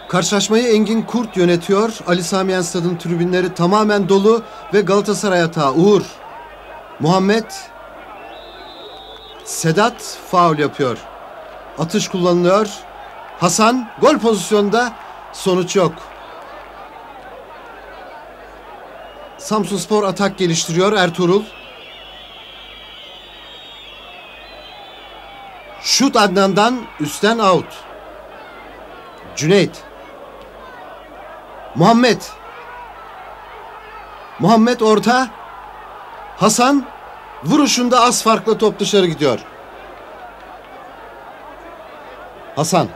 Karşılaşmayı Engin Kurt yönetiyor. Ali Sami Yen Stad'ın tribünleri tamamen dolu ve Galatasaray atağı Uğur. Muhammed. Sedat faul yapıyor. Atış kullanılıyor. Hasan gol pozisyonunda, sonuç yok. Samsunspor atak geliştiriyor. Ertuğrul. Şut Adnan'dan, üstten out. Cüneyt. Muhammed. Muhammed orta. Hasan vuruşunda az farklı top dışarı gidiyor. Hasan.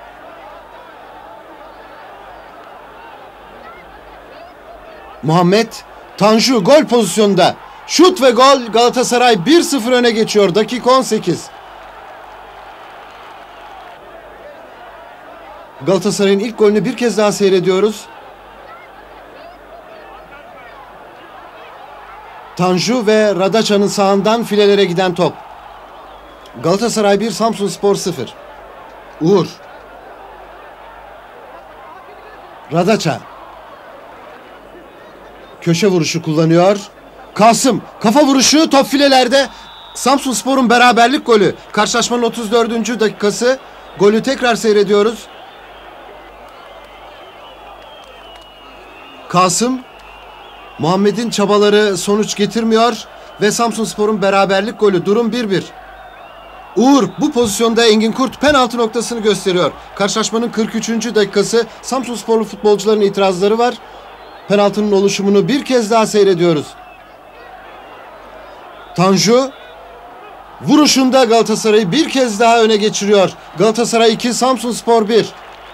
Muhammed. Tanju gol pozisyonunda. Şut ve gol. Galatasaray 1-0 öne geçiyor. Dakika 18. Galatasaray'ın ilk golünü bir kez daha seyrediyoruz. Tanju ve Radaça'nın sağından filelere giden top. Galatasaray 1, Samsunspor 0. Uğur. Radaça. Köşe vuruşu kullanıyor. Kasım kafa vuruşu, top filelerde. Samsunspor'un beraberlik golü. Karşılaşmanın 34. dakikası. Golü tekrar seyrediyoruz. Kasım. Muhammed'in çabaları sonuç getirmiyor ve Samsunspor'un beraberlik golü. Durum 1-1. Uğur bu pozisyonda Engin Kurt penaltı noktasını gösteriyor. Karşılaşmanın 43. dakikası. Samsunsporlu futbolcuların itirazları var. Penaltının oluşumunu bir kez daha seyrediyoruz. Tanju vuruşunda Galatasaray'ı bir kez daha öne geçiriyor. Galatasaray 2, Samsunspor 1.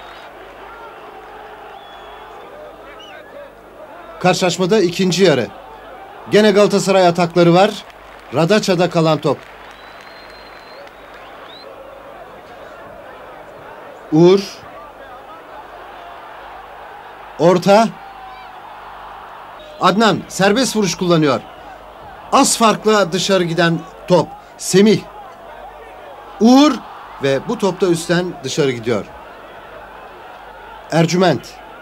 Karşılaşmada ikinci yarı. Gene Galatasaray atakları var. Radaça'da kalan top. Uğur. Orta. Adnan serbest vuruş kullanıyor. Az farkla dışarı giden top. Semih. Uğur ve bu topta üstten dışarı gidiyor. Ercüment.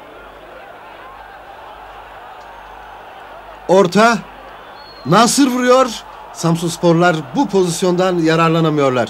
Orta. Nasır vuruyor. Samsunsporlar bu pozisyondan yararlanamıyorlar.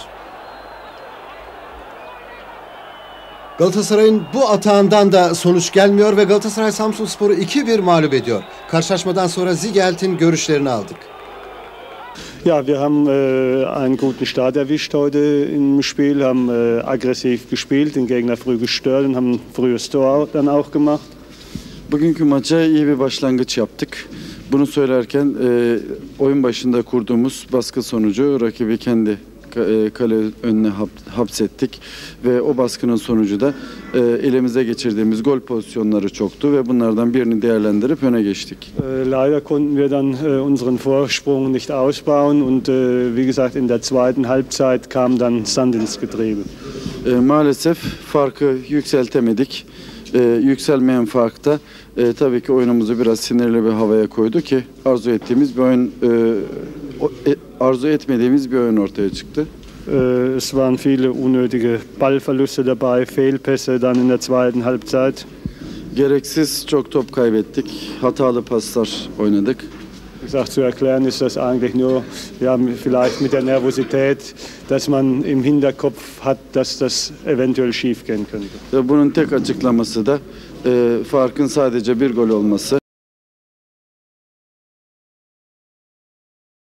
Galatasaray'ın bu atağından da sonuç gelmiyor ve Galatasaray Samsunspor'u 2-1 mağlup ediyor. Karşılaşmadan sonra Zigelt'in görüşlerini aldık. Ja, wir haben einen guten Start erwischt heute im Spiel, haben aggressiv gespielt, den Gegner früh gestört und haben ein frühes Tor dann auch gemacht. Bugünkü maça iyi bir başlangıç yaptık. Bunu söylerken oyun başında kurduğumuz baskı sonucu rakibi kendi kale önüne hapsettik ve o baskının sonucu da elimize geçirdiğimiz gol pozisyonları çoktu ve bunlardan birini değerlendirip öne geçtik. Leider konnten wir dann unseren Vorsprung nicht ausbauen und wie gesagt in der zweiten Halbzeit kam dann Sand ins Getriebe. Maalesef farkı yükseltemedik. Yükselmeyen fark da tabii ki oyunumuzu biraz sinirli bir havaya koydu ki arzu etmediğimiz bir oyun ortaya çıktı. Es waren viele unnötige Ballverluste dabei, Fehlpässe dann in der zweiten Halbzeit. Gereksiz çok top kaybettik. Hatalı paslar oynadık. Wie gesagt, zu erklären ist das eigentlich nur, ja, vielleicht mit der Nervosität, dass man im Hinterkopf hat, dass das eventuell schief gehen könnte. Bunun tek açıklaması da farkın sadece bir gol olması.